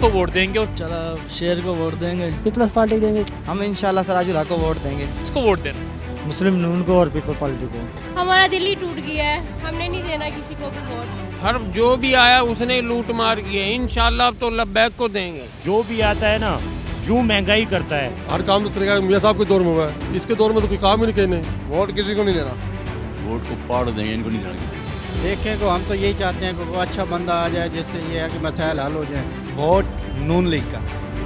किसको वोट देंगे और चला शेर को वोट देंगे, पीपल्स पार्टी देंगे। हम इंशाल्लाह सराजुल हक को वोट देंगे। किसको वोट देना? मुस्लिम नून को और पीपल पार्टी को। हमारा दिल ही टूट गया है, हमने नहीं देना किसी को भी वोट। हर जो भी आया उसने लूट मार की है, इंशाल्लाह अब तो लब्बैक को देंगे। जो भी आता है ना, जो महंगाई करता है, हर काम तो तरीका मियां साहब के दौर में हुआ है, इसके दौर में तो कोई काम ही नहीं कहने। वोट किसी को नहीं देना, वोट को पाड़ देंगे, इनको नहीं देना। देखें को हम तो यही चाहते हैं कि कोई अच्छा बंदा आ जाए जिससे ये है कि मसाइल हल हो जाए। वोट नून लीग का।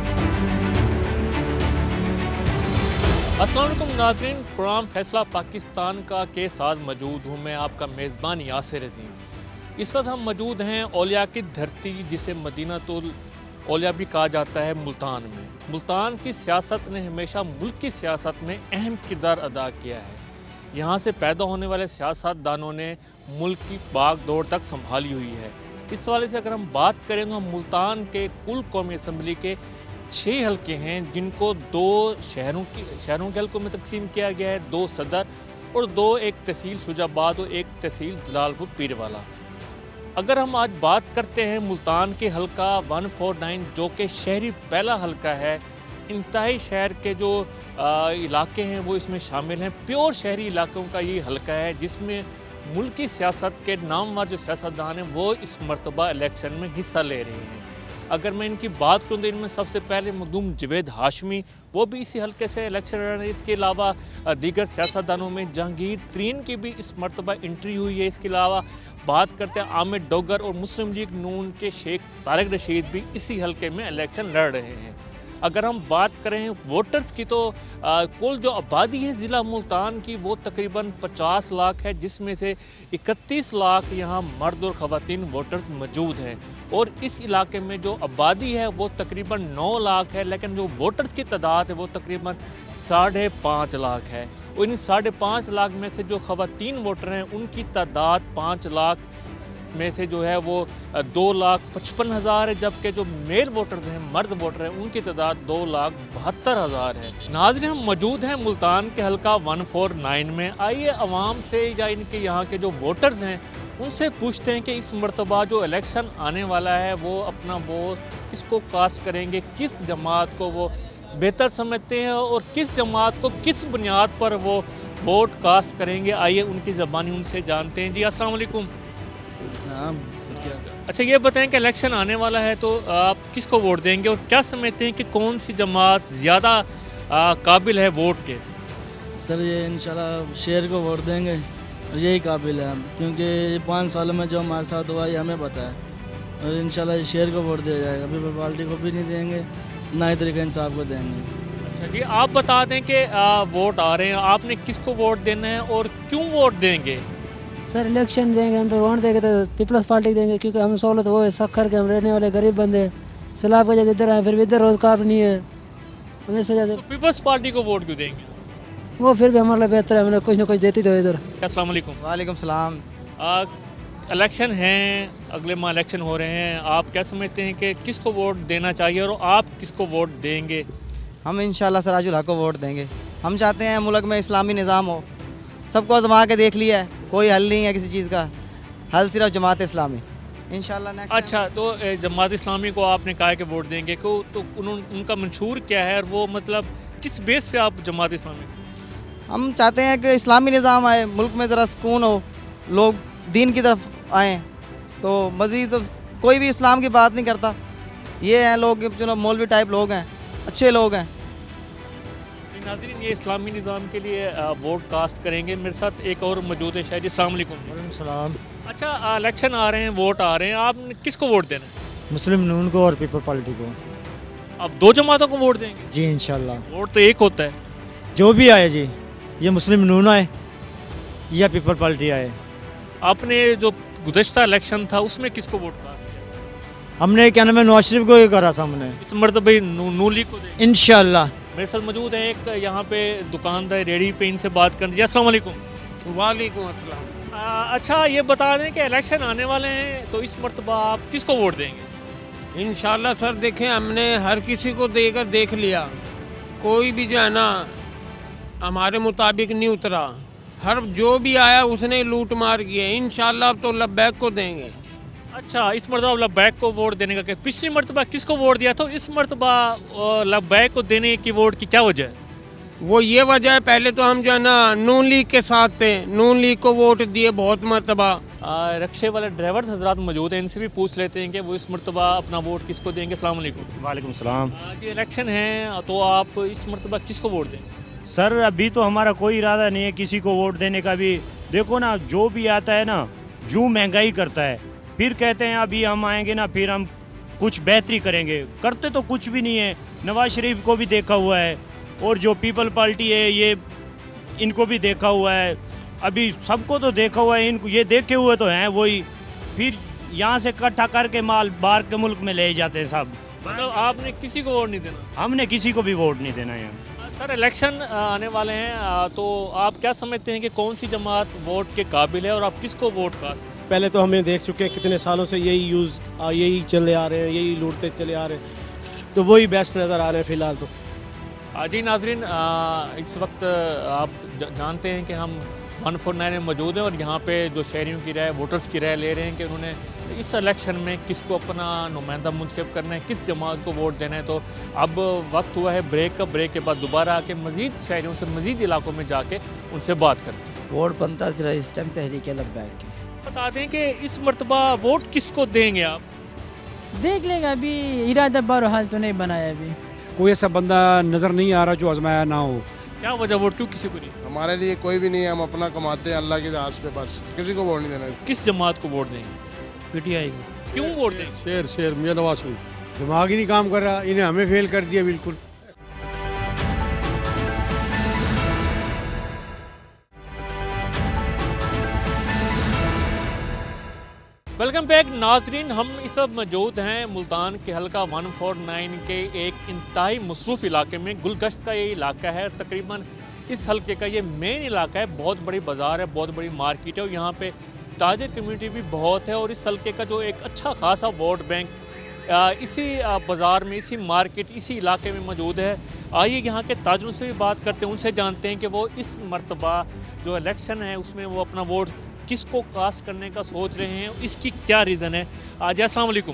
अस्सलाम वालेकुम नाज़रीन, प्रोग्राम फैसला पाकिस्तान का के साथ मौजूद हूँ मैं, आपका मेज़बान यासिर अज़ीम। इस वक्त हम मौजूद हैं औलिया की धरती, जिसे मदीनातुल औलिया भी कहा जाता है, मुल्तान में। मुल्तान की सियासत ने हमेशा मुल्क की सियासत में अहम किरदार अदा किया है। यहाँ से पैदा होने वाले सियासतदानों ने मुल्क की भाग दौड़ तक संभाली हुई है। इस हवाले से अगर हम बात करें तो हम मुल्तान के कुल कौमी असम्बली के 6 हल्के हैं, जिनको 2 शहरों के हल्कों में तकसीम किया गया है, 2 सदर और 2 एक तहसील शुजाबाद और एक तहसील जलालपुर पीरवाला। अगर हम आज बात करते हैं मुल्तान के हल्का 149, जो कि शहरी पहला हल्का है, इंतहाई शहर के जो इलाके हैं वो इसमें शामिल हैं। प्योर शहरी इलाकों का ये हल्का है, जिसमें मुल्क की सियासत के नामवर जो सियासतदान हैं वो इस मरतबा इलेक्शन में हिस्सा ले रहे हैं। अगर मैं इनकी बात करूँ तो इनमें सबसे पहले मखदूम जवेद हाशमी, वो भी इसी हल्के से इलेक्शन लड़ रहे हैं। इसके अलावा दीगर सियासतदानों में जहांगीर तरीन की भी इस मरतबा एंट्री हुई है। इसके अलावा बात करते हैं आमिर डोगर और मुस्लिम लीग नून के शेख तारिक रशीद भी इसी हल्के में इलेक्शन लड़ रहे हैं। अगर हम बात करें वोटर्स की तो कुल जो आबादी है ज़िला मुल्तान की वो तकरीबन 50 लाख है, जिसमें से 31 लाख यहाँ मर्द और ख़वातीन वोटर्स मौजूद हैं। और इस इलाके में जो आबादी है वो तकरीबन 9 लाख है, लेकिन जो वोटर्स की तादाद है वो तकरीबन 5.5 लाख है। और इन 5.5 लाख में से जो ख़वातीन वोटर हैं उनकी तादाद 5 लाख में से जो है वो 2,55,000 है, जबकि जो मेल वोटर्स हैं, मर्द वोटर हैं, उनकी तादाद 2,72,000 है। नाज़रीन, हम मौजूद हैं मुल्तान के हल्का 149 में। आइए आवाम से या इनके यहाँ के जो वोटर्स हैं उनसे पूछते हैं कि इस मरतबा जो इलेक्शन आने वाला है वो अपना वोट किसको कास्ट करेंगे, किस जमात को वो बेहतर समझते हैं और किस जमात को किस बुनियाद पर वो वोट कास्ट करेंगे। आइए उनकी ज़बानी उनसे जानते हैं। जी अस्सलाम वालेकुम। अच्छा, ये बताएं कि इलेक्शन आने वाला है तो आप किसको वोट देंगे और क्या समझते हैं कि कौन सी जमात ज़्यादा काबिल है वोट के? सर ये इंशाल्लाह शेर को वोट देंगे, यही काबिल है, क्योंकि 5 सालों में जो हमारे साथ हुआ ये हमें पता है। और इंशाल्लाह शेर को वोट दिया जाएगा, पीपल पार्टी को भी नहीं देंगे, ना ही तरीके इंसाफ को देंगे। अच्छा जी, आप बता दें कि वोट आ रहे हैं, आपने किसको वोट देना है और क्यों वोट देंगे? सर इलेक्शन देंगे हम तो वोट देंगे तो पीपल्स पार्टी देंगे, क्योंकि हम सहूलत वो है, सखर के हम रहने वाले गरीब बंदे, सैलाब का जगह इधर आए, फिर भी इधर रोजगार नहीं है, हमें सजा दे। पीपल्स पार्टी को वोट क्यों देंगे? वो फिर भी हमारे लिए बेहतर है, हमें कुछ ना कुछ देती तो इधर। अस्सलाम वालेकुम। वालेकुम सलाम। इलेक्शन हैं, अगले माह इलेक्शन हो रहे हैं, आप क्या समझते हैं कि किसको वोट देना चाहिए और आप किसको वोट देंगे? हम इंशाल्लाह सराजुल हक को वोट देंगे। हम चाहते हैं मुल्क में इस्लामी निज़ाम हो, सबको आजमा के देख लिया है, कोई हल नहीं है किसी चीज़ का, हल सिर्फ जमात इस्लामी इंशाल्लाह। अच्छा, तो जमात इस्लामी को आपने कहा कि वोट देंगे को, तो उनका मंशूर क्या है और वो मतलब किस बेस पे आप जमात इस्लामी? हम चाहते हैं कि इस्लामी निज़ाम आए, मुल्क में ज़रा सुकून हो, लोग दीन की तरफ आएँ। तो मज़ीद तो कोई भी इस्लाम की बात नहीं करता, ये हैं लोग जो मौलवी टाइप लोग हैं, अच्छे लोग हैं। नाज़रीन, ये इस्लामी निज़ाम के लिए वोट कास्ट करेंगे। मेरे साथ एक और मौजूद है शायद। अस्सलाम वालेकुम। वालेकुम सलाम। अच्छा, इलेक्शन आ रहे हैं, वोट आ रहे हैं, आपने किसको वोट देना है? मुस्लिम नून को और पीपल पार्टी को। आप 2 जमातों को वोट देंगे? जी इंशाल्लाह। वोट तो एक होता है। जो भी आए जी, ये मुस्लिम नून आए या पीपल पार्टी आए। आपने जो गुज़श्ता इलेक्शन था उसमें किसको वोट कास्ट किया? हमने क्या नाम है, नवाज शरीफ को ही करा था हमने। इस मरतबा नून लीग को देंगे इंशाल्लाह। मेरे साथ मौजूद है एक यहाँ पे दुकानदार रेडी पे, इनसे बात कर दीजिए। अस्सलाम वालेकुम। वालेकुम अस्सलाम। अच्छा, ये बता दें कि इलेक्शन आने वाले हैं तो इस मरतबा आप किसको वोट देंगे? इंशाल्लाह सर, देखें हमने हर किसी को देकर देख लिया, कोई भी जो है ना हमारे मुताबिक नहीं उतरा। हर जो भी आया उसने लूट मार की है, इंशाल्लाह अब तो लब्बैक को देंगे। अच्छा, इस मरतबा लब्बैक को वोट देने का क्या, पिछली मरतबा किसको वोट दिया था, इस मरतबा लब्बैक को देने की वोट की क्या वजह है? वो ये वजह है, पहले तो हम जो है ना नून लीग के साथ थे, नून लीग को वोट दिए बहुत मरतबा। रक्शे वाले ड्राइवर हजरात मौजूद हैं, इनसे भी पूछ लेते हैं कि वो इस मरतबा अपना वोट किसको देंगे। अस्सलाम वालेकुम। वालेकुम सलाम। ये इलेक्शन है तो आप इस मरतबा किसको वोट देंगे? सर अभी तो हमारा कोई इरादा नहीं है किसी को वोट देने का भी। देखो ना, जो भी आता है ना जो महंगाई करता है, फिर कहते हैं अभी हम आएंगे ना फिर हम कुछ बेहतरी करेंगे, करते तो कुछ भी नहीं है। नवाज शरीफ को भी देखा हुआ है और जो पीपल पार्टी है ये इनको भी देखा हुआ है, अभी सबको तो देखा हुआ है, इनको ये देखे हुए तो हैं वही, फिर यहाँ से इकट्ठा करके माल बाहर के मुल्क में ले जाते हैं सब। मतलब आपने किसी को वोट नहीं देना? हमने किसी को भी वोट नहीं देना है। सर इलेक्शन आने वाले हैं तो आप क्या समझते हैं कि कौन सी जमात वोट के काबिल है और आप किसको वोट कर? पहले तो हमें देख चुके हैं कितने सालों से यही चले आ रहे हैं, यही लूटते चले आ रहे हैं, तो वही बेस्ट नज़र आ रहे हैं फ़िलहाल तो। जी नाजरीन, इस वक्त आप जानते हैं कि हम 149 में मौजूद हैं और यहाँ पे जो शहरियों की राय, वोटर्स की राय ले रहे हैं कि उन्होंने इस इलेक्शन में किसको अपना नुमाइंदा मुंतखब करना है, किस जमात को वोट देना है। तो अब वक्त हुआ है ब्रेक का, ब्रेक के बाद दोबारा आके मज़ीद शहरियों से, मज़ीद इलाकों में जाके उनसे बात करते हैं। वोट बनता सिर्फ इस टाइम तहरीक लब्बैक के। बता दें कि इस मरतबा वोट किसको देंगे आप? देख लेगा, अभी इरादा बहरहाल तो नहीं बनाया, अभी कोई ऐसा बंदा नज़र नहीं आ रहा जो आजमाया ना हो। क्या वजह, वोट क्यों किसी को नहीं? हमारे लिए कोई भी नहीं है, हम अपना कमाते हैं अल्लाह के राज पे, बस किसी को वोट नहीं देना। किस जमात को वोट देंगे? PTI को। क्यों वोट देंगे? शेर मियां नवाज शरीफ। दिमाग ही नहीं काम कर रहा, इन्हें हमें फेल कर दिया बिल्कुल। वेलकम बैक नाजरीन, हम इस वक्त मौजूद हैं मुल्तान के हल्का 149 के एक इंतहाई मसरूफ़ इलाके में। गुलगश्त का ये इलाका है, तकरीबन इस हल्के का ये मेन इलाका है। बहुत बड़ी बाज़ार है, बहुत बड़ी मार्केट है और यहाँ पे ताजिर कम्यूनिटी भी बहुत है। और इस हल्के का जो एक अच्छा खासा वोट बैंक इसी बाज़ार में, इसी मार्केट, इसी इलाके में मौजूद है। आइए यहाँ के ताजरों से भी बात करते हैं, उनसे जानते हैं कि वो इस मरतबा जो इलेक्शन है उसमें वो अपना वोट किसको कास्ट करने का सोच रहे हैं, इसकी क्या रीज़न है। जी अस्सलाम वालेकुम।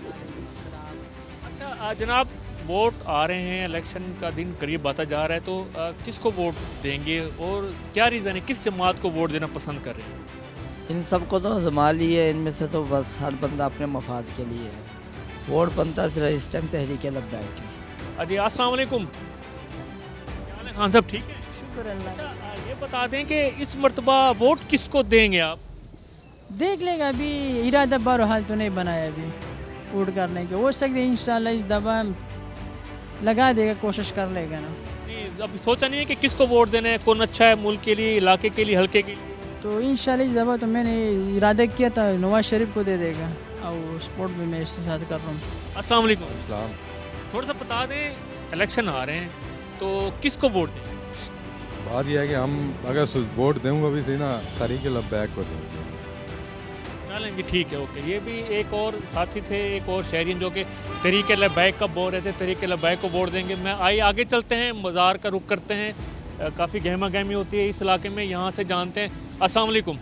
अच्छा जनाब, वोट आ रहे हैं, इलेक्शन का दिन करीब आता जा रहा है, तो किसको वोट देंगे और क्या रीज़न है, किस जमात को वोट देना पसंद कर रहे हैं? इन सबको तो आजमा लिए, इनमें से तो बस हर बंदा अपने मफाद के लिए है। वोट बनता सिर्फ इस टाइम तहरीक लब्बैक के। जी अस्सलाम वालेकुम। क्या हाल है खान साहब, ठीक है? शुक्र अल्लाह। अच्छा ये बता दें कि इस मरतबा वोट किसको देंगे आप? देख लेगा, अभी इरादा बहरहाल तो नहीं बनाया, अभी वोट करने के। हो सकते इंशाल्लाह इस दफ़ा लगा देगा, कोशिश कर लेगा ना। अभी सोचा नहीं है कि किसको वोट देना है, कौन अच्छा है मुल्क के लिए, इलाके के लिए, हल्के के लिए? तो इंशाल्लाह इस दफ़ा तो मैंने इरादा किया था नवाज शरीफ को दे देगा, और सपोर्ट भी मैं इसके साथ कर रहा हूँ। अस्सलाम वालेकुम। थोड़ा सा बता दें, इलेक्शन आ रहे हैं तो किसको वोट दें? बात यह है कि हम अगर वोट दूँगा भी सही ना, तहरीक लब्बैक को दूँगा। चलें जी, ठीक है, ओके। ये भी एक और साथी थे, एक और शहरी जो कि तहरीक लब्बैक का बोल रहे थे, तहरीक लब्बैक को वोट देंगे। मैं आगे चलते हैं, बाज़ार का रुख करते हैं। काफ़ी गहमा गहमी होती है इस इलाके में, यहाँ से जानते हैं। अस्सलाम वालेकुम।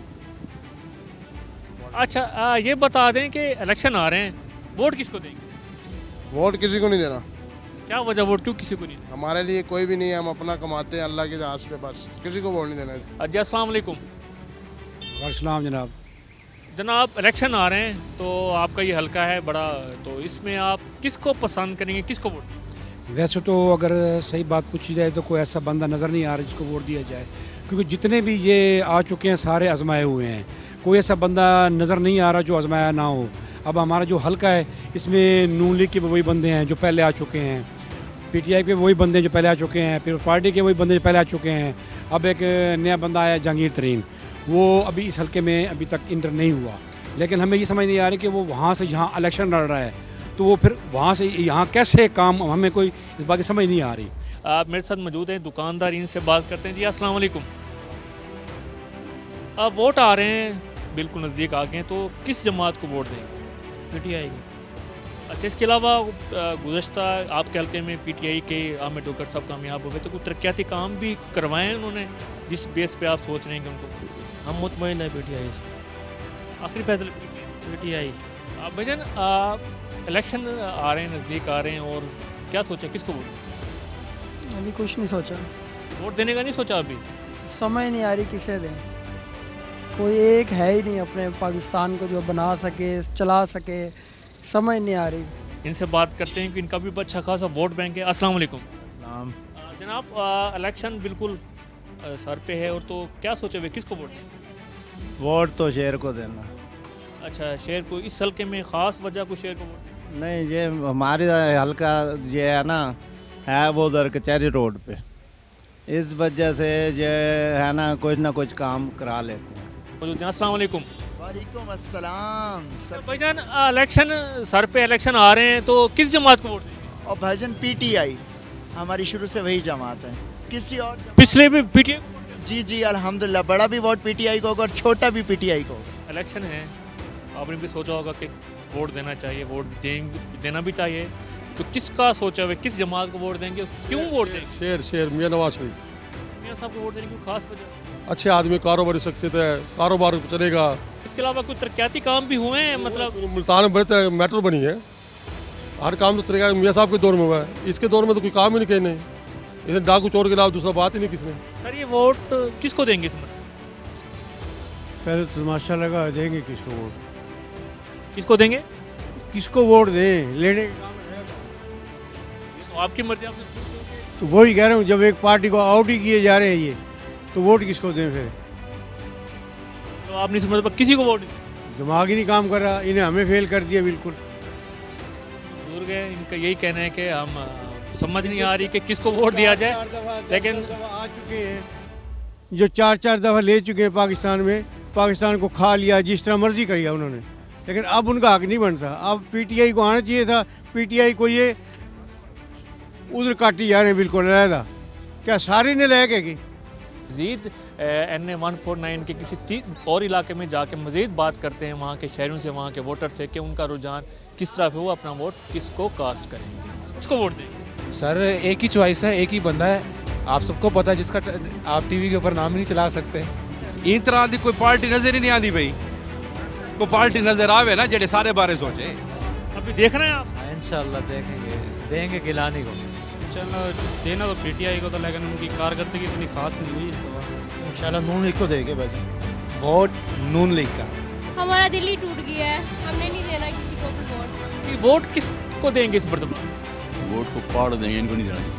अच्छा ये बता दें कि इलेक्शन आ रहे हैं, वोट किसको देंगे? वोट किसी को नहीं देना। क्या वजह, वोट क्यों किसी को नहीं? हमारे लिए कोई भी नहीं है, हम अपना कमाते हैं अल्लाह के राज पे, बस किसी को वोट नहीं देना। जी अस्सलाम वालेकुम। वालेकुम जनाब। जनाब इलेक्शन आ रहे हैं तो आपका ये हल्का है बड़ा, तो इसमें आप किसको पसंद करेंगे, किसको वोट? वैसे तो अगर सही बात पूछी जाए तो कोई ऐसा बंदा नज़र नहीं आ रहा जिसको वोट दिया जाए, क्योंकि जितने भी ये आ चुके हैं सारे आजमाए हुए हैं। कोई ऐसा बंदा नज़र नहीं आ रहा जो आजमाया ना हो। अब हमारा जो हल्का है इसमें नून लीग के वही बंदे हैं जो पहले आ चुके हैं, PTI के वही बंदे जो पहले आ चुके हैं, फिर पार्टी के वही बंदे जो पहले आ चुके हैं। अब एक नया बंदा आया जहांगीर तरीन, वो अभी इस हल्के में अभी तक इंटर नहीं हुआ, लेकिन हमें ये समझ नहीं आ रही कि वो वहाँ से जहाँ इलेक्शन लड़ रहा है तो वो फिर वहाँ से यहाँ कैसे काम, हमें कोई इस बात की समझ नहीं आ रही। आप मेरे साथ मौजूद हैं दुकानदार, इनसे बात करते हैं। जी अस्सलाम वालेकुम। अब वोट आ रहे हैं, बिल्कुल नज़दीक आ गए हैं, तो किस जमात को वोट देंगे? PTI। अच्छा, इसके अलावा गुज़श्ता आपके हल्के में PTI के आमिर डोकर साहब कामयाब हुए, तो कुछ तरक्याती काम भी करवाए हैं उन्होंने, जिस बेस पे आप सोच रहे हैं कि उनको? हम मुतमईन है PTI से। आखिरी फैसला PTI। भाईजान इलेक्शन आ रहे हैं, नज़दीक आ रहे हैं, और क्या सोचा किसको वोट? अभी कुछ नहीं सोचा, वोट देने का नहीं सोचा अभी? समझ नहीं आ रही किसे दें। कोई एक है ही नहीं अपने पाकिस्तान को जो बना सके, चला सके, समझ नहीं आ रही। इनसे बात करते हैं कि इनका भी अच्छा खासा वोट बैंक है। अस्सलाम वालेकुम जनाब, इलेक्शन बिल्कुल सर पे है, और तो क्या सोचे हुए किसको वोट दें? वोट तो शेर को देना। अच्छा, शेर को। इस हल्के में ख़ास वजह को शेर को वोट? नहीं, ये हमारे हल्का ये है ना, है वो उधर कचहरी रोड पे, इस वजह से ये है ना कुछ काम करा लेते हैं। अस्सलाम वालेकुम। वालेकुम अस्सलाम। सर भाईजान, इलेक्शन सर पे इलेक्शन आ रहे हैं, तो किस जमात को वोट देंगे? और भाईजान पीटीआई हमारी शुरू से वही जमात है, किसी और पिछले भी पीटीआई? जी अल्हम्दुलिल्लाह, बड़ा भी वोट पीटीआई को होगा और छोटा भी पीटीआई को होगा। इलेक्शन है, आपने भी सोचा होगा कि वोट देना चाहिए, वोट देना भी चाहिए, तो किसका सोचा हुआ, किस जमात को वोट देंगे, क्यों वोट देंगे? शेर मियाँ नवाज शरीफ। मियाँ साहब को वोट देने की खास वजह? अच्छे आदमी, कारोबारी शख्सियत है, कारोबार चलेगा। इसके अलावा कुछ तरक्याती काम भी हुए हैं? मतलब मुल्तान में बड़े तरह मेट्रो बनी है, हर काम तो तरीका मियाँ साहब के दौर में हुआ है, इसके दौर में तो कोई काम ही नहीं कहीं नहीं, इसे डाकू चोर के अलावा दूसरा बात ही नहीं किसने। सर ये वोट किसको देंगे इसमें? पहले तमाशा लगा देंगे किसको वोट, किसको देंगे, किसको वोट दें, लेने का काम है तो आपकी मर्जी। आप तो वही कह रहा हूँ, जब एक पार्टी को आउट ही किए जा रहे हैं ये, तो वोट किसको दें फिर? तो आप नहीं समझ, किसी को वोट? दिमाग ही नहीं काम कर रहा, इन्हें हमें फेल कर दिया बिल्कुल। दूर गए, इनका यही कहना है कि हम समझ नहीं आ रही कि किसको वोट दिया जाए, लेकिन आ चुके हैं जो 4 दफ़ा ले चुके हैं पाकिस्तान में, पाकिस्तान को खा लिया, जिस तरह मर्जी किया उन्होंने, लेकिन अब उनका हक नहीं बनता। अब पीटीआई को आना चाहिए था, पीटीआई को ये उधर काटी जा रहे हैं बिल्कुल अलहदा। क्या सारे ने लगे कि मज़ीद NA 149 के किसी और इलाके में जाके मज़ीद बात करते हैं वहाँ के शहरों से, वहाँ के वोटर से, कि उनका रुझान किस तरफ है, वो अपना वोट किसको कास्ट करेंगे, किसको वोट देंगे। सर एक ही चॉइस है, एक ही बंदा है, आप सबको पता है, जिसका आप टीवी के ऊपर नाम ही नहीं चला सकते। इन तरह की कोई पार्टी नजर ही नहीं आती भाई, कोई पार्टी नजर आवे ना जेडे सारे बारे सोचे। अभी देख रहे हैं आप? इंशाल्लाह देखेंगे, देंगे गिलानी को। चलो देना तो पीटीआई को, तो लेकिन उनकी कारकर्दगी इतनी खास नहीं हुई तो इंशाल्लाह नून लीग को देंगे भाई, वोट नून लीग का। हमारा दिल ही टूट गया है, हमने नहीं देना किसी को भी वोट। वोट किसको देंगे इस मरतबा? वोट को पाड़ देंगे, इनको नहीं देना।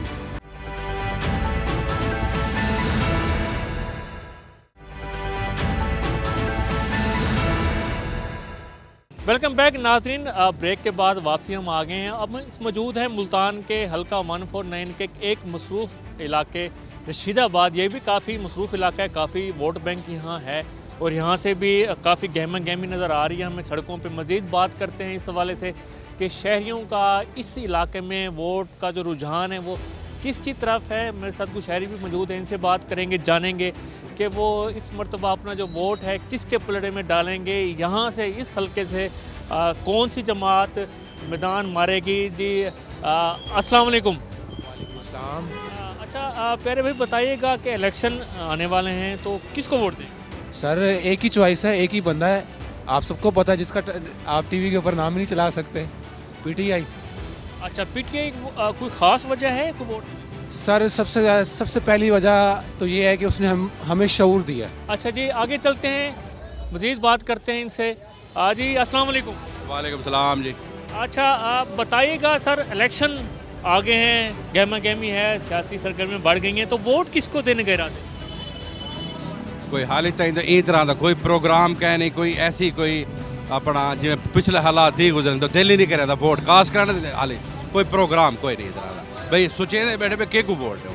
वेलकम बैक नाजरीन, ब्रेक के बाद वापसी हम आ गए हैं। अब इस मौजूद है मुल्तान के हल्का 149 के एक मसरूफ़ इलाके रशीदाबाद। ये भी काफ़ी मसरूफ़ इलाका है, काफ़ी वोट बैंक यहाँ है, और यहाँ से भी काफ़ी गहमा गहमी नज़र आ रही है हमें सड़कों पे। मज़ीद बात करते हैं इस हवाले से कि शहरियों का इस इलाके में वोट का जो रुझान है वो किसकी तरफ है। मेरे साथ कुछ शहरी भी मौजूद हैं, इनसे बात करेंगे, जानेंगे कि वो इस मरतबा अपना जो वोट है किसके पलड़े में डालेंगे। यहाँ से इस हल्के से कौन सी जमात मैदान मारेगी। जी अस्सलाम वालेकुम। वालेकुम अस्सलाम। अच्छा प्यारे भाई बताइएगा कि इलेक्शन आने वाले हैं तो किसको वोट देंगे? सर एक ही चॉइस है, एक ही बंदा है, आप सबको पता है, जिसका आप टीवी के ऊपर नाम ही नहीं चला सकते, पीटीआई। अच्छा पीटीआई, कोई ख़ास वजह है कोई वोट? सर सबसे पहली वजह तो ये है कि उसने हमें शऊर दिया। अच्छा जी आगे चलते हैं, मज़ीद बात करते हैं इनसे। जी अस्सलाम वालेकुम। वालेकुम सलाम जी। अच्छा आप बताइएगा सर, इलेक्शन आगे हैं, गहमा गहमी है, सियासी सरगर्मियाँ बढ़ गई हैं, तो वोट किसको देने का इरादा? कोई हाल तो इस तरह का कोई प्रोग्राम कह नहीं, कोई ऐसी कोई अपना जिवें पिछले हालात ही गुजरे तो दिल ही नहीं करे वोट कास्ट कराने, हाल कोई प्रोग्राम कोई नहीं तरह का भाई, सोचे बैठे पे के को वोट दो।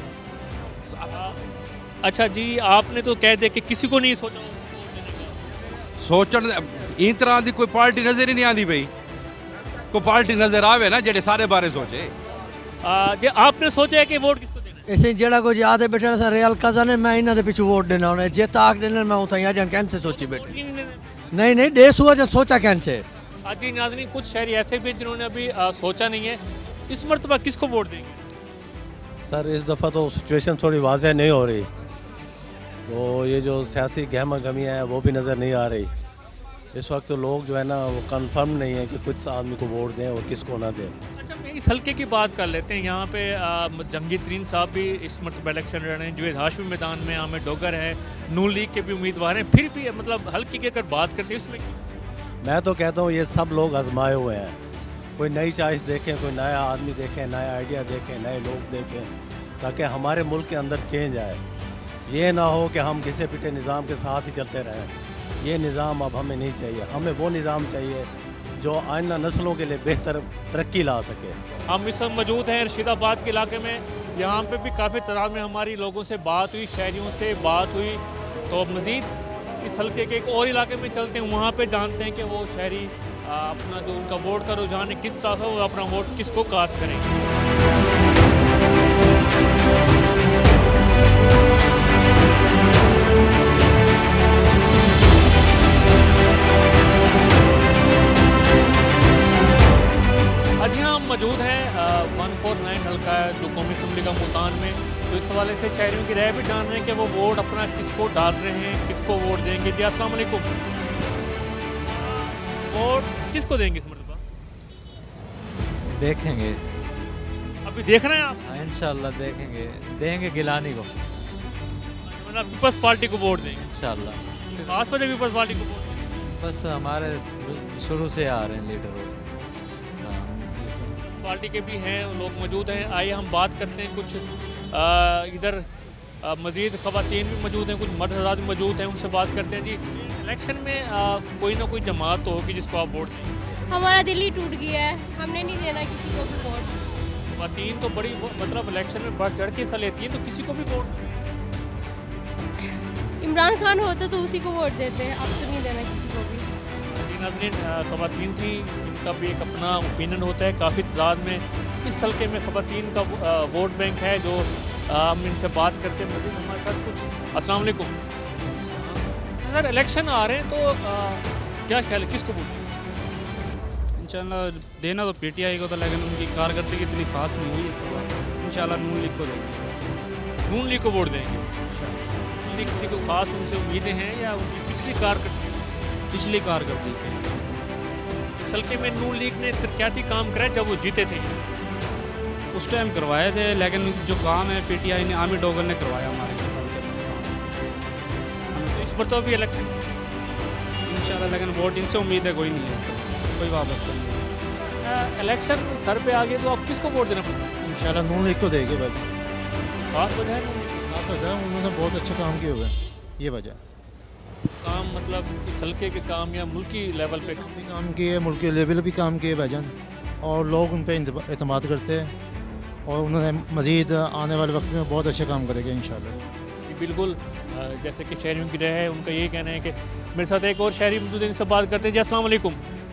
अच्छा जी आपने तो कह दे कि किसी को नहीं सोचा, सोचन इस तरह की कोई पार्टी नजर ही नहीं आती भाई, कोई पार्टी नजर आवे ना जेडे सारे बारे सोचे। जे आपने सोचा है कि वोट किसको देना? ऐसे जेड़ा कोई याद है बैठा सा रियल कजन है, मैं इन्हां दे पिछू वोट देना होना, जे ताक देना मैं उथा या जन कैन से सोची बैठे। नहीं देश हुआ जब सोचा कैन से। आज जी नाज़रीन कुछ शहरी ऐसे भी जिन्होंने अभी सोचा नहीं है, इस मरतबा किसको वोट देंगे? सर इस दफ़ा तो सिचुएशन थोड़ी वाज़ेह नहीं हो रही, तो ये जो सियासी गहमा गमियाँ हैं वो भी नज़र नहीं आ रही, इस वक्त तो लोग जो है ना वो कंफर्म नहीं है कि कुछ आदमी को वोट दें और किसको ना दें। अच्छा, मैं इस हल्के की बात कर लेते हैं। यहाँ पे जंगी तरीन साहब भी इस मरतबा इलेक्शन लड़ रहे हैं, जवेद हाशमी मैदान में, आमिर डोगर है, नून लीग के भी उम्मीदवार हैं, फिर भी मतलब हल्के की अगर बात करते हैं इसमें मैं तो कहता हूँ ये सब लोग आजमाए हुए हैं। कोई नई चॉइस देखें, कोई नया आदमी देखें, नया आइडिया देखें, नए लोग देखें, ताकि हमारे मुल्क के अंदर चेंज आए। ये ना हो कि हम घिसे पिटे निज़ाम के साथ ही चलते रहें। ये निज़ाम अब हमें नहीं चाहिए। हमें वो निज़ाम चाहिए जो आइंदा नस्लों के लिए बेहतर तरक्की ला सके। हम इस वक्त मौजूद हैं रशीदाबाद के इलाके में। यहाँ पे भी काफ़ी तादाद में हमारी लोगों से बात हुई, शहरियों से बात हुई। तो मज़ीद इस हल्के के एक और इलाके में चलते हैं, वहाँ पे जानते हैं कि वो शहरी अपना जो उनका वोट का रुझान है किस तरफ है, वो अपना वोट किसको कास्ट करेंगे। आज यहाँ हम मौजूद हैं 149 हल्का है जो कौमी असम्बली का मुल्तान में। तो इस हवाले से शहरियों की राय भी जान रहे हैं कि वो वोट अपना किसको डाल रहे हैं, किसको वोट देंगे। जी अस्सलाम वालेकुम। वोट किसको देंगे इस मरतबा? देखेंगे, अभी देख रहे हैं आप? इंशाल्लाह देखेंगे, देंगे गिलानी को। मतलब पीपल्स पार्टी को वोट देंगे इंशाल्लाह। खास वजह पीपल्स पार्टी को वोट? बस हमारे शुरू से आ रहे हैं लीडर पार्टी के भी हैं लोग मौजूद हैं। आइए हम बात करते हैं कुछ इधर मज़ीद ख़वातीन भी मौजूद हैं, कुछ मर्द हज़रात भी मौजूद हैं, उनसे बात करते हैं। जी इलेक्शन में कोई ना कोई जमात तो होगी जिसको आप वोट दें। हमारा दिल ही टूट गया है, हमने नहीं देना किसी को भी वोट। ख़वातीन तो बड़ी मतलब इलेक्शन में बढ़ चढ़ के हिस्सा लेती हैं, तो किसी को भी वोट? इमरान खान होते तो उसी को वोट देते हैं, अब तो नहीं देना किसी को भी। नाज़रीन, ख़वातीन थी, इनका भी एक अपना ओपिनियन होता है। काफ़ी तादाद में इस हल्के में ख़वातीन का वोट बैंक है जो हम इनसे बात करते हैं। मज़ीद हमारे साथ कुछ। अस्सलाम वालेकुम सर, इलेक्शन आ रहे हैं तो क्या ख्याल है किसको वोट दें? इंशाल्लाह देना तो पीटीआई को था, लेकिन उनकी कारकर्दगी इतनी खास नहीं हुई। इसके बाद इंशाल्लाह नून लीग को देंगे। नून लीग को वोट देंगे? नून लीग की कोई ख़ास उनसे उम्मीदें हैं या उनकी पिछली कारकर्दगी? पिछली कारकर्दगी पे इस हल्के में नून लीग ने तरक्याती काम कराया जब वो जीते थे, उस टाइम करवाए थे, लेकिन जो काम है पीटीआई ने, आमिर डोगर ने करवाया हमारे। तो इस पर तो अभी इलेक्शन इंशाल्लाह, लेकिन वोट इनसे उम्मीद है कोई नहीं है, इस तरह कोई वाबस्ता नहीं है। इलेक्शन सर पे आ गए तो आप किसको वोट देना पसंद? इंशाल्लाह नून लीग को देंगे। भाई खास वजह है? खास वजह है उन्होंने बहुत अच्छे काम किए हुए हैं, ये वजह। काम मतलब इस हल्के के काम या मुल्की लेवल पे काम किए, मुल्की लेवल भी काम किए भाईजान, और लोग उन पर एतमाद करते हैं और उन्होंने मज़ीद आने वाले वक्त में बहुत अच्छे काम करेंगे इंशाल्लाह। जी बिल्कुल, जैसे कि शहरियों की राय है, उनका ये कहना है कि मेरे साथ एक और शहरी मौजूद है, इनसे बात करते हैं। जी अस्सलाम वालेकुम।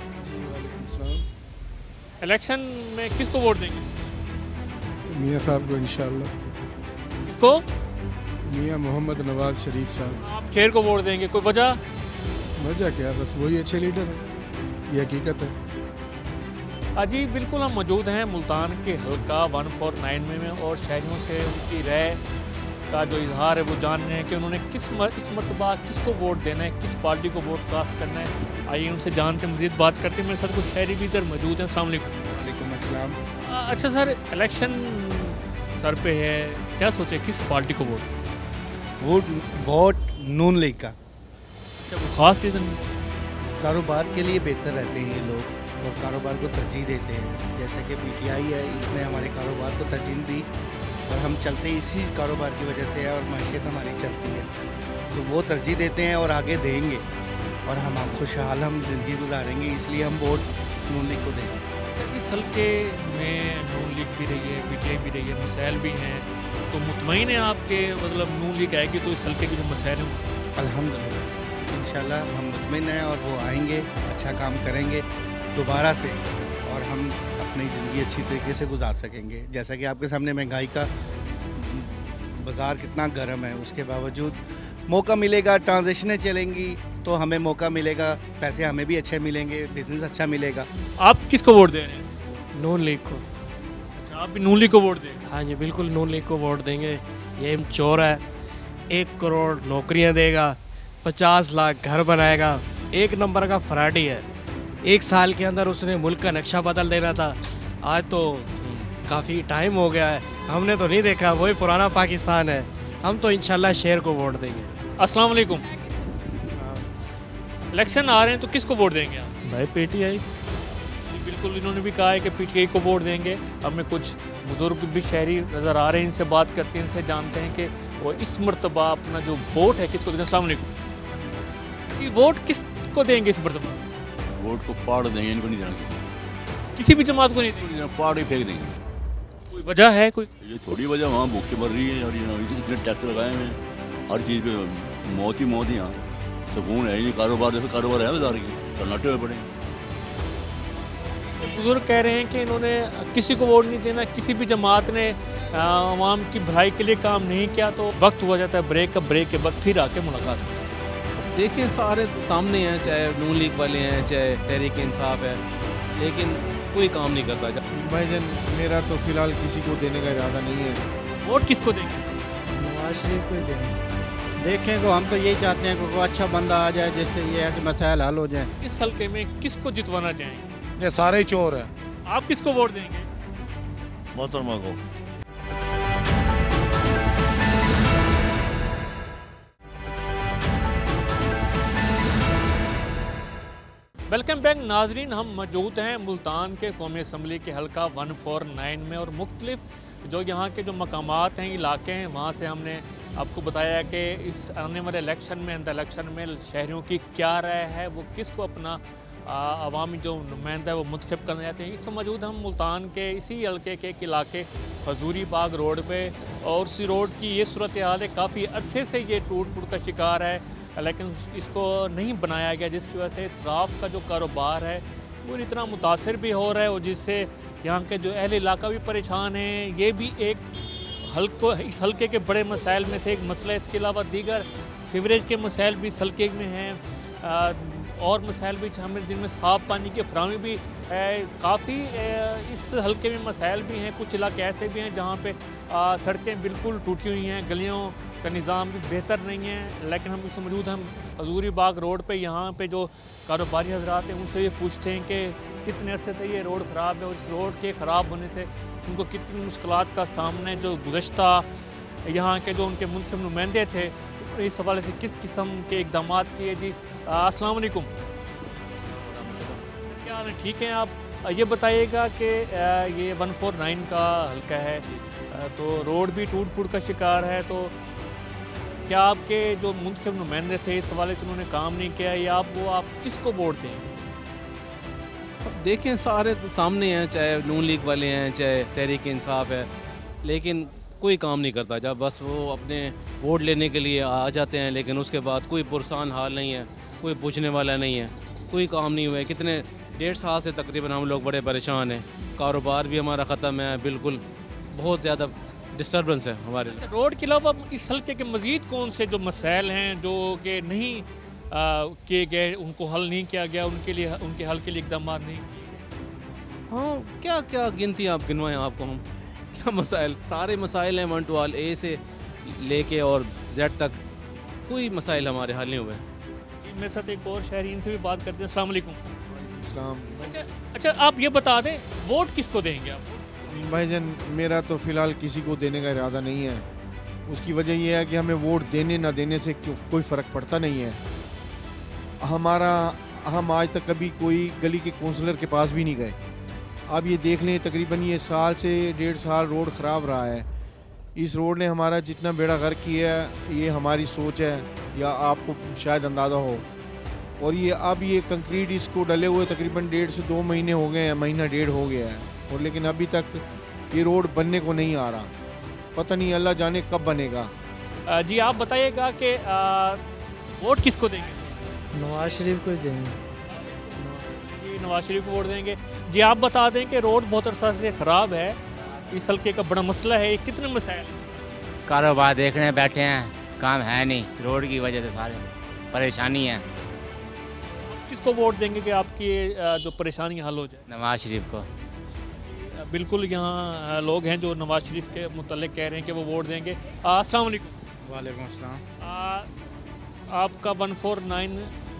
इलेक्शन में किसको वोट देंगे? मियाँ साहब को इंशाल्लाह। किसको? मियाँ मोहम्मद नवाज शरीफ साहब। आप शेर को वोट देंगे, कोई वजह? वजह क्या, बस वही अच्छे लीडर है, ये हकीकत है। जी बिल्कुल, हम मौजूद हैं मुल्तान के हल्का 149 में और शहरियों से उनकी राय का जो इजहार है वो जान रहे हैं कि उन्होंने इस मरतबा किसको वोट देना है, किस पार्टी को वोट कास्ट करना है। आइए उनसे जानते हैं, मज़ीद बात करते हैं। मेरे साथ कुछ शहरी भी इधर मौजूद हैं। अस्सलाम वालेकुम। वालेकुम अस्सलाम। अच्छा सर, इलेक्शन सर पे है, क्या सोचे किस पार्टी को वोट? वोट नून लीग का। अच्छा, वो खास रीज़न? कारोबार के लिए बेहतर रहते हैं ये लोग और कारोबार को तरजीह देते हैं। जैसे कि पीटीआई है, इसने हमारे कारोबार को तरजीह दी और हम चलते इसी कारोबार की वजह से है और मैशियत हमारी चलती है, तो वो तरजीह देते हैं और आगे देंगे और हम खुशहाल हम ज़िंदगी गुजारेंगे, इसलिए हम वोट नून लीग को देंगे। अच्छा, इस हल्के में नून लीग भी रही है, पीटीआई भी रही है, मसाइल भी हैं, तो मुतमईन है आपके मतलब नून लीग आएगी तो इस हल्के के जो मसाइल हैं? अल्हम्दुलिल्लाह इंशाल्लाह हम मुतमईन हैं और वो आएंगे, अच्छा काम करेंगे दोबारा से और हम अपनी ज़िंदगी अच्छी तरीके से गुजार सकेंगे। जैसा कि आपके सामने महंगाई का बाज़ार कितना गर्म है, उसके बावजूद मौका मिलेगा, ट्रांजेक्शनें चलेंगी तो हमें मौका मिलेगा, पैसे हमें भी अच्छे मिलेंगे, बिजनेस अच्छा मिलेगा। आप किसको वोट दे रहे हैं? नून लीग को। अच्छा, आप भी नून लीग को वोट दें? हाँ जी बिल्कुल, नून लीग को वोट देंगे। ये चोर है, 1 करोड़ नौकरियां देगा, 50 लाख घर बनाएगा, एक नंबर का फ्रॉडी है। 1 साल के अंदर उसने मुल्क का नक्शा बदल देना था। आज तो काफ़ी टाइम हो गया है, हमने तो नहीं देखा, वही पुराना पाकिस्तान है। हम तो इंशाल्लाह शेर को वोट देंगे। अस्सलाम वालेकुम। इलेक्शन आ रहे हैं तो किसको वोट देंगे आप? भाई पीटीआई। बिल्कुल, इन्होंने भी कहा है कि पीटीआई को वोट देंगे। अब मैं कुछ बुजुर्ग भी शहरी नज़र आ रहे हैं, इनसे बात करते हैं, इनसे जानते हैं कि वो इस मरतबा अपना जो वोट है किसको देंगे। अस्सलाम वालेकुम जी, वोट किसको देंगे इस मरतबा? वोट को पाड़ देंगे, इनको नहीं देंगे। किसी भी जमात को नहीं देंगे? पाड़ ही फेंक देंगे। कोई वजह है? कोई ये थोड़ी वजह, वहाँ भूखे मर रही है और इतने टैक्स लगाए हैं, हर चीज़ पे मौत ही यहाँ। सुकून है ही नहीं, कारोबार जैसे कारोबार है बाजार की, सन्नाटे हुए पड़े। बुजुर्ग कह रहे हैं कि इन्होंने किसी को वोट नहीं देना, किसी भी जमात ने आवाम की भलाई के लिए काम नहीं किया। तो वक्त हुआ जाता है ब्रेक का, ब्रेक के बाद फिर आके मुलाकात होती है। देखिए सारे सामने हैं, चाहे नून लीग वाले हैं, चाहे तहरीक इंसाफ है, लेकिन कोई काम नहीं करता। भाईजान मेरा तो फिलहाल किसी को देने का इरादा नहीं है। वोट किसको देंगे? नवाज शरीफ को देंगे। देखें तो हम तो यही चाहते हैं कि कोई अच्छा बंदा आ जाए जिससे ये है कि मसाइल हल हो जाए। इस हल्के में किसको जितवाना चाहेंगे? ये सारे ही चोर हैं। आप किसको वोट देंगे? मोहतरमा को। वेलकम बैक नाजरीन, हम मौजूद हैं मुल्तान के कौमी असम्बली के हल्का 149 में और मुख्तलिफ जो यहाँ के जो मकामात हैं, इलाके हैं, वहाँ से हमने आपको बताया कि इस आने वाले इलेक्शन में, अंदर इलेक्शन में शहरियों की क्या राय है, वो किसको अपना अवामी जो नुमाइंदा है वो मुंतखब करना चाहते हैं। इस तो मौजूद हम मुल्तान के इसी हल्के के एक इलाके हजूरी बाग रोड पे, और उसी रोड की ये सूरत हाल है, काफ़ी अरसे से ये टूट फूट का शिकार है, लेकिन इसको नहीं बनाया गया, जिसकी वजह से तराफ का जो कारोबार है वो इतना मुतासर भी हो रहा है, और जिससे यहाँ के जो अहल इलाका भी परेशान हैं। ये भी एक इस हल्के के बड़े मसाइल में से एक मसला है। इसके अलावा दीगर सीवरेज के मसाइल भी इस हल्के में हैं, और मसाइल भी हमें दिन में साफ़ पानी की फराहमी भी काफ़ी इस हल्के में मसाइल भी हैं। कुछ इलाके ऐसे भी हैं जहाँ पे सड़कें बिल्कुल टूटी हुई हैं, गलियों का निज़ाम भी बेहतर नहीं है। लेकिन हम इससे मौजूद हम हजूरी बाग रोड पे, यहाँ पे जो कारोबारी हजरात हैं उनसे ये पूछते हैं कि कितने अरसे से ये रोड ख़राब है, और इस रोड के ख़राब होने से उनको कितनी मुश्किलात का सामना है। जो गुज़श्ता यहाँ के जो उनके मुल्क के नुमाइंदे थे, इस हवाले से किस किस्म के इक़दाम किए। जी अस्सलाम वालेकुम। क्या हाल है? ठीक हैं आप? ये बताइएगा कि ये 149 का हल्का है, तो रोड भी टूट फूट का शिकार है, तो क्या आपके जो मुंतखब नुमाइंदे थे इस हवाले से उन्होंने काम नहीं किया, या आप किसको वोट देंगे? अब देखें सारे सामने हैं, चाहे नून लीग वाले हैं, चाहे तहरीक इंसाफ है, लेकिन कोई काम नहीं करता। जब बस वो अपने वोट लेने के लिए आ जाते हैं, लेकिन उसके बाद कोई पुरसान हाल नहीं है, कोई पूछने वाला नहीं है, कोई काम नहीं हुआ है। कितने 1.5 साल से तकरीबन हम लोग बड़े परेशान हैं, कारोबार भी हमारा ख़त्म है, बिल्कुल बहुत ज़्यादा डिस्टर्बेंस है हमारे लिए। रोड के अलावा इस हल्के के मज़ीद कौन से जो मसाइल हैं जो कि नहीं किए गए, उनको हल नहीं किया गया, उनके लिए उनके हल के लिए इक़दाम नहीं किए गए? हाँ, क्या क्या गिनती आप गिनवाएं आपको हम, क्या मसाइल? सारे मसाइल हैं 1 to all, A से लेके और Z तक, कोई मसाइल हमारे हल नहीं हुए। मेरे साथ एक और शहरी, इनसे भी बात करते हैं। अस्सलाम वालेकुम। अच्छा, आप ये बता दें वोट किसको देंगे आप? भाईजान मेरा तो फ़िलहाल किसी को देने का इरादा नहीं है। उसकी वजह यह है कि हमें वोट देने ना देने से कोई फ़र्क पड़ता नहीं है। हम आज तक कभी कोई गली के काउंसलर के पास भी नहीं गए। आप ये देख लें, तकरीबन ये साल से 1.5 साल रोड ख़राब रहा है। इस रोड ने हमारा जितना बेड़ा गर्क किया है, ये हमारी सोच है या आपको शायद अंदाज़ा हो। और ये अब ये कंक्रीट इसको डले हुए तकरीबन 1.5 से 2 महीने हो गए हैं, महीना 1.5 हो गया है, और लेकिन अभी तक ये रोड बनने को नहीं आ रहा। पता नहीं अल्लाह जाने कब बनेगा। जी आप बताइएगा कि वोट किसको देंगे? नवाज शरीफ को देंगे। जी नवाज शरीफ को वोट देंगे। जी आप बता दें कि रोड बहुत अरसा से ख़राब है, इस हल्के का बड़ा मसला है। कितने मसाइल? कारोबार देखने बैठे हैं, काम है नहीं, रोड की वजह से सारे परेशानी है। किसको वोट देंगे कि आपकी जो परेशानी हल हो जाए? नवाज शरीफ को। बिल्कुल, यहाँ लोग हैं जो नवाज शरीफ के मुतल्लिक़ कह रहे हैं कि वो वोट देंगे। अस्सलाम वालेकुम। वालेकुम अस्सलाम। आपका 149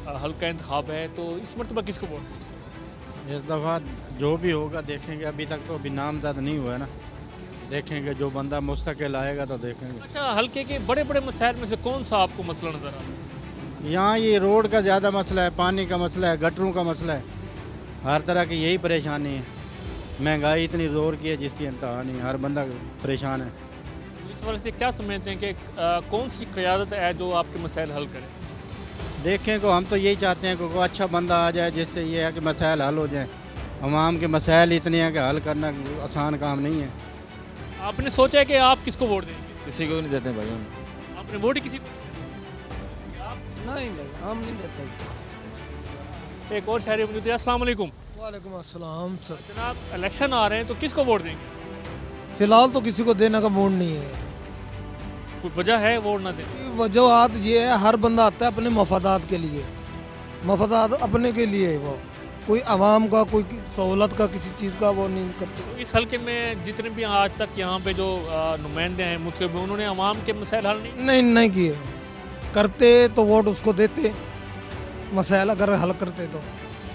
हल्का इंतखाब है, तो इस मरतबा किसको वोट देंगे? इस दफ़ा जो भी होगा देखेंगे, अभी तक तो अभी नामजद नहीं हुआ है ना, देखेंगे जो बंदा मुस्तकिल आएगा तो देखेंगे। अच्छा, हल्के के बड़े बड़े मसाइल में से कौन सा आपको मसला नज़र आ रहा है? यहाँ ये रोड का ज़्यादा मसला है, पानी का मसला है, गटरों का मसला है, हर तरह की यही परेशानी है। महंगाई इतनी ज़ोर की है जिसकी इंतहा नहीं, हर बंदा परेशान है। इस वजह से क्या समझते हैं कि कौन सी क़यादत है जो आपके मसाइल हल करे? देखें को हम तो यही चाहते हैं कि कोई अच्छा बंदा आ जाए जिससे ये है कि मसाइल हल हो जाए। अवाम के मसाइल इतने हैं कि हल करना आसान काम नहीं है। आपने सोचा है कि आप किसको वोट देंगे? किसी को नहीं देते भाई हम। आपने वोट किसी को? नहीं भाई, हम नहीं देते। एक और शहरी मौजूद है। अस्सलाम वालेकुम। वालेकुम अस्सलाम सर। जनाब, इलेक्शन आ रहे हैं तो किसको वोट देंगे? फिलहाल तो किसी को देने का मूड नहीं है। कोई वजह है वोट ना देने? वजह ये है, हर बंदा आता है अपने मफादात के लिए, मफादात अपने के लिए, वो कोई आवाम का कोई सहूलत का किसी चीज़ का वो नहीं करते। तो इस हल्के में जितने भी आज तक यहाँ पे जो नुमाइंदे हैं मुख्तलिफ, उन्होंने आवाम के मसाइल हल नहीं किए। करते तो वोट उसको देते, मसाइल अगर हल करते तो।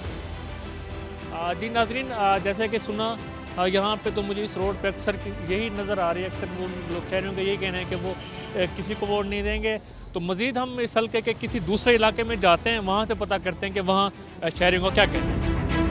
जी नाजरीन, जैसे कि सुना, यहाँ पे तो मुझे इस रोड पे अक्सर यही नज़र आ रही है, अक्सर वो लोग शहरियों का यही कहना है कि वो किसी को वोट नहीं देंगे। तो मज़ीद हम इस हल्के के किसी दूसरे इलाके में जाते हैं, वहाँ से पता करते हैं कि वहाँ शहरियों का क्या कहना है।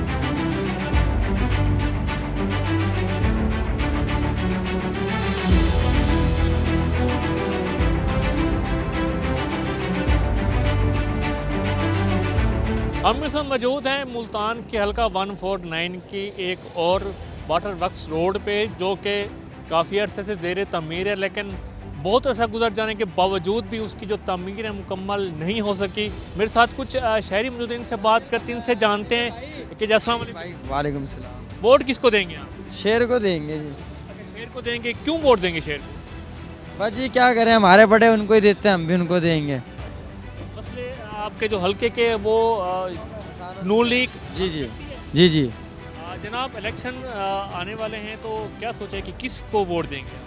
हम इस वक्त मौजूद हैं मुल्तान के हल्का 149 की एक और वाटर वर्क्स रोड पे, जो कि काफ़ी अरसे से ज़ेर तमीर है, लेकिन बहुत अरसा गुजर जाने के बावजूद भी उसकी जो तमीर है मुकम्मल नहीं हो सकी। मेरे साथ कुछ शहरी मौजूद हैं, इनसे बात करते हैं, इनसे जानते हैं कि अस्सलाम वालेकुम। वालेकुम सलाम। वोट किसको देंगे आप? शेर को देंगे जी। अच्छा, शेर को देंगे। क्यों वोट देंगे शेर को? बस जी क्या करें, हमारे बड़े उनको ही देते हैं, हम भी उनको देंगे। मसले आपके जो हल्के के वो नून लीग। जी जनाब, इलेक्शन आने वाले हैं तो क्या सोचा है कि किसको वोट देंगे?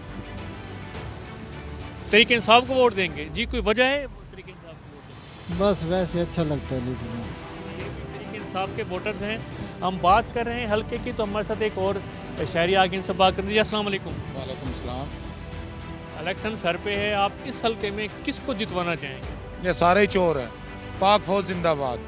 तरीके इंसाफ को वोट देंगे? जी, कोई वजह है तरीके इंसाफ को वोट देंगे? बस वैसे अच्छा लगता है। लेकिन तरीके इंसाफ के वोटर्स हैं। हम बात कर रहे हैं हल्के की, तो हमारे साथ एक और शहरी आगे इनसे बात कर दीजिए। अस्सलाम वालेकुम। वालेकुम सलाम। इलेक्शन सर पे है, आप इस हल्के में किसको जितवाना चाहेंगे? ये सारे ही चोर हैं। पाक फौज जिंदाबाद।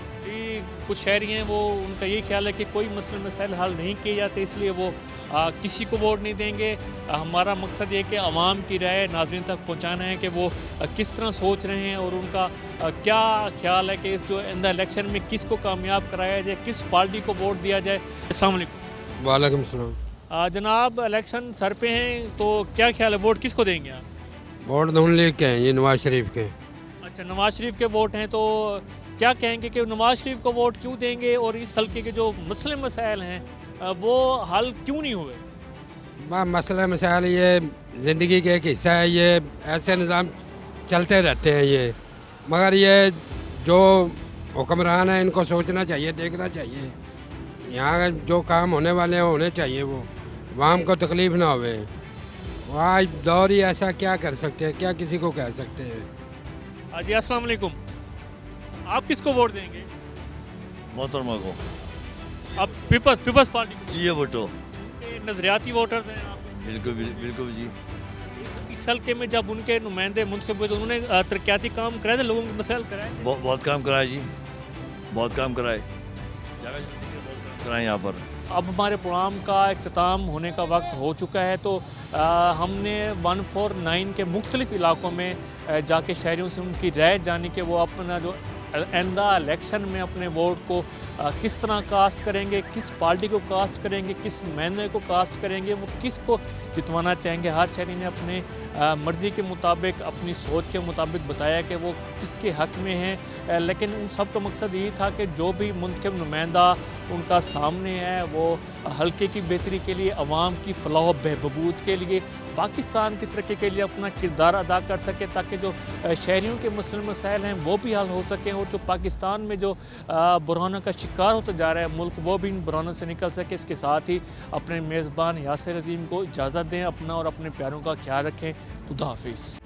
कुछ शहरी हैं वो, उनका यही ख्याल है कि कोई मसले मसाइल हल नहीं किए जाते, इसलिए वो किसी को वोट नहीं देंगे। हमारा मकसद ये कि आवाम की राय नाज़रीन तक पहुंचाना है कि वो किस तरह सोच रहे हैं और उनका क्या ख्याल है कि इस जो इन द इलेक्शन में किसको कामयाब कराया जाए, किस पार्टी को वोट दिया जाए। अस्सलाम वालेकुम। वालेकुम सलाम। जनाब, इलेक्शन सर पे हैं तो क्या ख्याल है, वोट किसको देंगे आप? वोट नून लीग के हैं, ये नवाज शरीफ के। अच्छा, नवाज शरीफ के वोट हैं, तो क्या कहेंगे कि नवाज शरीफ को वोट क्यों देंगे और इस हल्के के जो मसले मसाइल हैं वो हल क्यों नहीं हुए? मसले मसाइल ये ज़िंदगी के एक हिस्सा है, ये ऐसे निज़ाम चलते रहते हैं ये, मगर ये जो हुक्मरान है इनको सोचना चाहिए, देखना चाहिए। यहाँ जो काम होने वाले हैं होने चाहिए, वो आवाम को तकलीफ़ ना होवे। आज दौर ही ऐसा, क्या कर सकते हैं, क्या किसी को कह सकते हैं। जी अस्सलाम वालेकुम। आप किसको वोट देंगे? मोहतरमा को। आप पीपल्स पार्टी को? जी, ये वोटो नजरियाती वोटर्स हैं आप? बिल्कुल जी। इस हल्के में जब उनके नुमाइंदे मुंतखब हुए तो उन्होंने तरक्याती काम कराए थे, लोगों के मसाइल कराए थे? बहुत काम कराए जी, बहुत काम कराए, जगह बहुत काम कराए यहाँ पर। अब हमारे प्रोग्राम का इख्तिताम होने का वक्त हो चुका है, तो हमने 149 के मुख्तलिफ इलाकों में जाके शहरियों से उनकी राय जानी कि वो अपना जो आइंदा इलेक्शन में अपने वोट को किस तरह कास्ट करेंगे, किस पार्टी को कास्ट करेंगे, किस नुमाइंदे को कास्ट करेंगे, वो किस को जितवाना चाहेंगे। हर शहरी ने अपने मर्ज़ी के मुताबिक, अपनी सोच के मुताबिक बताया कि वो किसके हक़ में हैं, लेकिन उन सब का मकसद यही था कि जो भी मुंतखब नुमाइंदा उनका सामने है वो हल्के की बेहतरी के लिए, अवाम की फलाह बहबूद के लिए, पाकिस्तान की तरक्की के लिए अपना किरदार अदा कर सके, ताकि जो शहरियों के मसले मसाइल हैं वो भी हल हो सकें और जो पाकिस्तान में जो बुरहानों का शिकार होता जा रहा है मुल्क, वो भी इन बुरहानों से निकल सके। इसके साथ ही अपने मेज़बान यासिर अज़ीम को इजाज़त दें, अपना और अपने प्यारों का ख्याल रखें। खुदा हाफिज़।